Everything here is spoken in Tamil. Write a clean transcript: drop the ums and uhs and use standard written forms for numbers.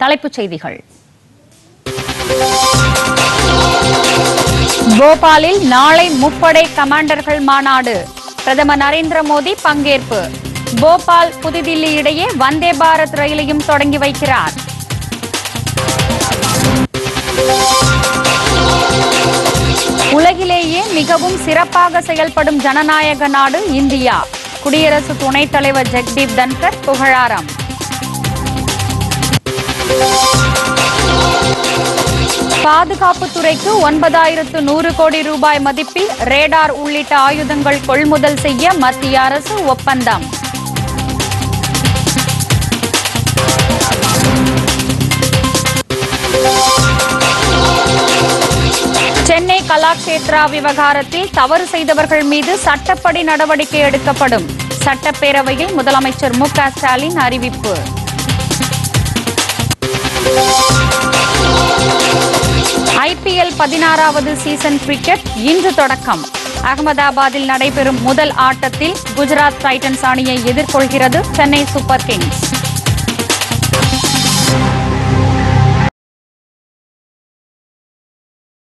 தலைப்புச் செய்திகள். போபாலில் நாளை முப்படை கமாண்டர்கள் மாநாடு. பிரதமர் நரேந்திர மோடி பங்கேற்பு. போபால் புதுதில்லி இடையே வந்தே பாரத் ரயிலையும் தொடங்கி வைக்கிறார். உலகிலேயே மிகவும் சிறப்பாக செயல்படும் ஜனநாயக நாடு இந்தியா. குடியரசு துணைத் தலைவர் ஜெகதீப் தன்கர் புகழாரம். பாதுகாப்புத்துறைக்கு 9,100 கோடி ரூபாய் மதிப்பில் ரேடார் உள்ளிட்ட ஆயுதங்கள் கொள்முதல் செய்ய மத்திய அரசு ஒப்பந்தம். சென்னை கலாக்ஷேத்ரா விவகாரத்தில் தவறு செய்தவர்கள் மீது சட்டப்படி நடவடிக்கை எடுக்கப்படும். சட்டப்பேரவையில் முதலமைச்சர் மு க ஸ்டாலின் அறிவிப்பு. IPL 16வது சீசன் கிரிக்கெட் இன்று தொடக்கம். அகமதாபாத்தில் நடைபெறும் முதல் ஆட்டத்தில் குஜராத் டைட்டன்ஸ் அணியை எதிர்கொள்கிறது சென்னை சூப்பர் கிங்ஸ்.